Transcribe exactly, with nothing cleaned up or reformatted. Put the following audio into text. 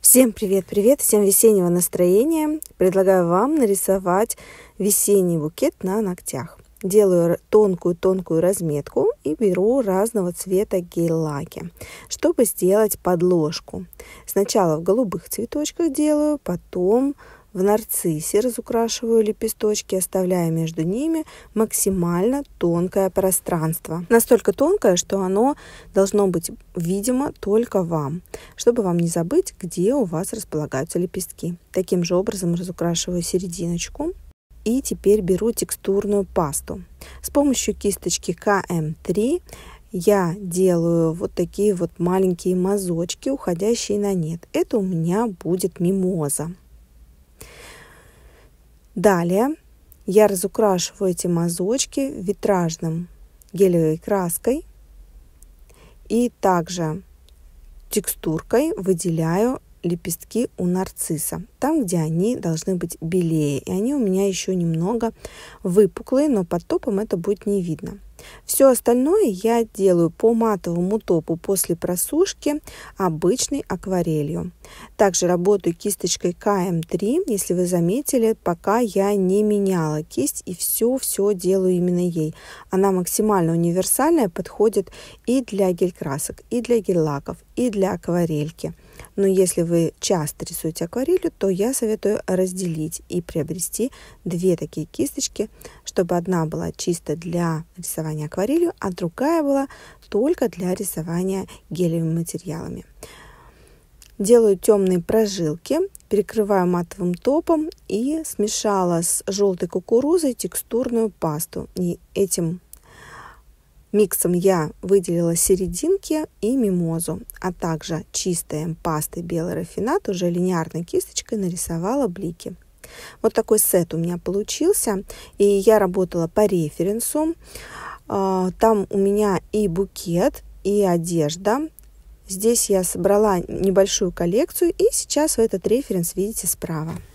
Всем привет-привет, всем весеннего настроения. Предлагаю вам нарисовать весенний букет на ногтях. Делаю тонкую-тонкую разметку и беру разного цвета гель-лаки, чтобы сделать подложку. Сначала в голубых цветочках делаю, потом в нарциссе разукрашиваю лепесточки, оставляя между ними максимально тонкое пространство. Настолько тонкое, что оно должно быть видимо только вам, чтобы вам не забыть, где у вас располагаются лепестки. Таким же образом разукрашиваю серединочку. И теперь беру текстурную пасту. С помощью кисточки ка эм три я делаю вот такие вот маленькие мазочки, уходящие на нет. Это у меня будет мимоза. Далее я разукрашиваю эти мазочки витражным гелевой краской и также текстуркой выделяю лепестки у нарцисса, там, где они должны быть белее, и они у меня еще немного выпуклые, но под топом это будет не видно. Все остальное я делаю по матовому топу после просушки обычной акварелью. Также работаю кисточкой ка эм три, если вы заметили, пока я не меняла кисть и все-все делаю именно ей. Она максимально универсальная, подходит и для гель-красок, и для гель-лаков, и для акварельки. Но если вы часто рисуете акварелью, то я советую разделить и приобрести две такие кисточки, чтобы одна была чисто для рисования акварелью, а другая была только для рисования гелевыми материалами. Делаю темные прожилки, перекрываю матовым топом и смешала с желтой кукурузой текстурную пасту. И этим миксом я выделила серединки и мимозу, а также чистой пастой белый рафинат уже линейной кисточкой нарисовала блики. Вот такой сет у меня получился, и я работала по референсу. Там у меня и букет, и одежда. Здесь я собрала небольшую коллекцию, и сейчас вы этот референс видите справа.